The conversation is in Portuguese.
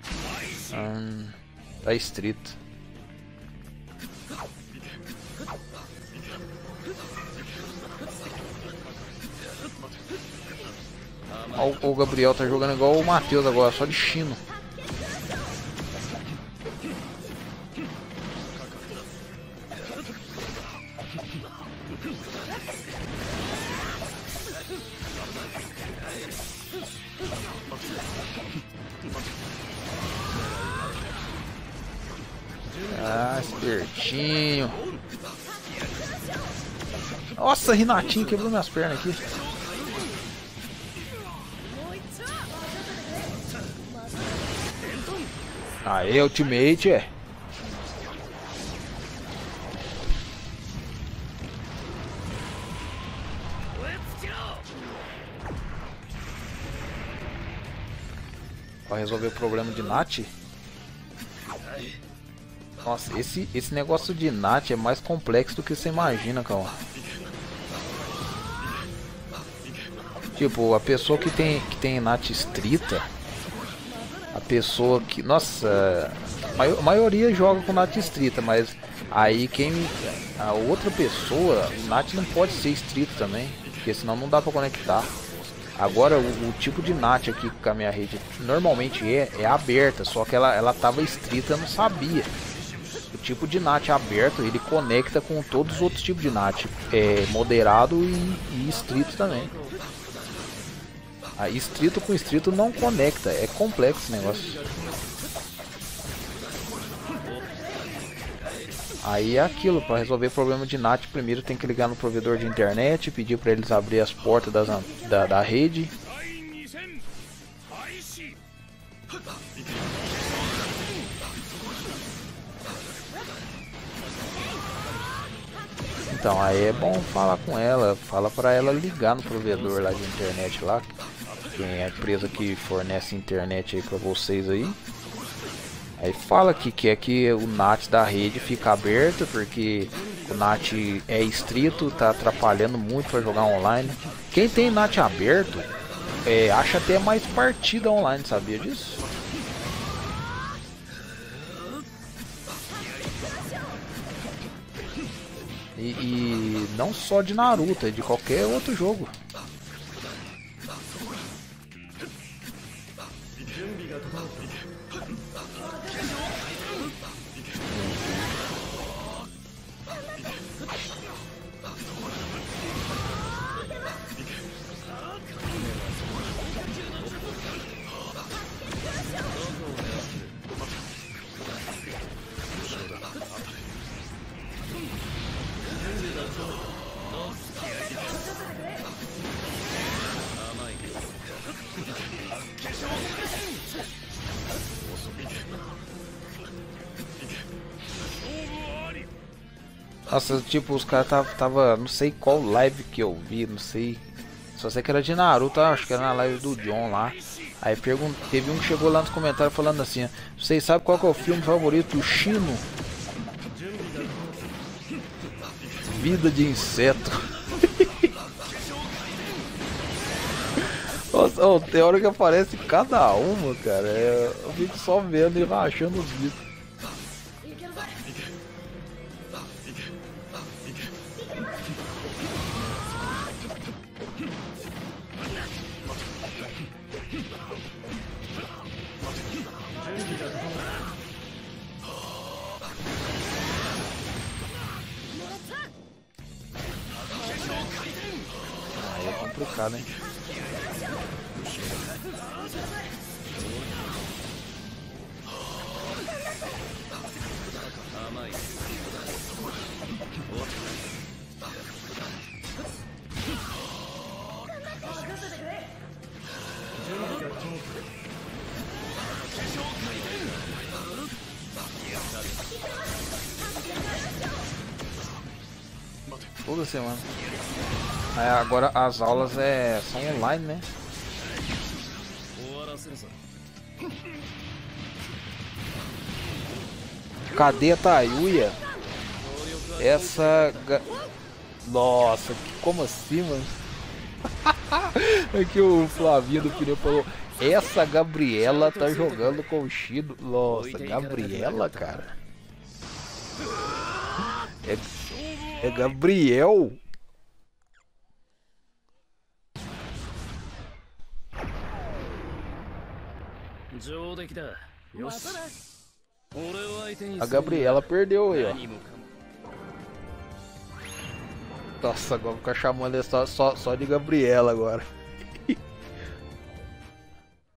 Tá estrito. O Gabriel tá jogando igual o Matheus agora, só de chino. Ah, espertinho. Nossa, Renatinho quebrou minhas pernas aqui. Aê, ultimate, é. Pra resolver o problema de Nat. Nossa, esse negócio de Nat é mais complexo do que você imagina, calma. Tipo, a pessoa que tem Nat estrita, a pessoa que, nossa, a maioria joga com Nat estrita, mas aí a outra pessoa, o Nat não pode ser estrito também, porque senão não dá pra conectar. Agora o tipo de Nat aqui com a minha rede normalmente é aberta, só que ela tava estrita, eu não sabia. O tipo de NAT aberto, ele conecta com todos os outros tipos de NAT, moderado e estrito também. Estrito com estrito não conecta, é complexo esse negócio. Aí é aquilo, para resolver problema de NAT, primeiro tem que ligar no provedor de internet, pedir para eles abrir as portas da rede. Então, aí é bom falar com ela, fala para ela ligar no provedor lá de internet lá, que é a empresa que fornece internet aí para vocês aí. Aí fala que quer que o NAT da rede fique aberto, porque o NAT é estrito, tá atrapalhando muito para jogar online. Quem tem NAT aberto, acha até mais partida online, sabia disso? E não só de Naruto, é de qualquer outro jogo. Nossa, tipo, os caras tava, não sei qual live que eu vi, não sei. Só sei que era de Naruto, acho que era na live do John lá. Aí teve um que chegou lá nos comentários falando assim: vocês sabem qual que é o filme favorito do Shino? Vida de Inseto. Nossa, oh, tem hora que aparece cada uma, cara. Eu fico só vendo e rachando os bicos. Aí é complicado, hein? Toda semana. Agora as aulas são online, né? Cadê a Tayuya? Nossa, como assim, mano? É que o Flavinho do Pneu falou: Essa Gabriela tá jogando com o Shido. Nossa, Gabriela, cara. É Gabriel. A Gabriela perdeu aí, ó. Nossa, agora vou ficar chamando ele só de Gabriela agora.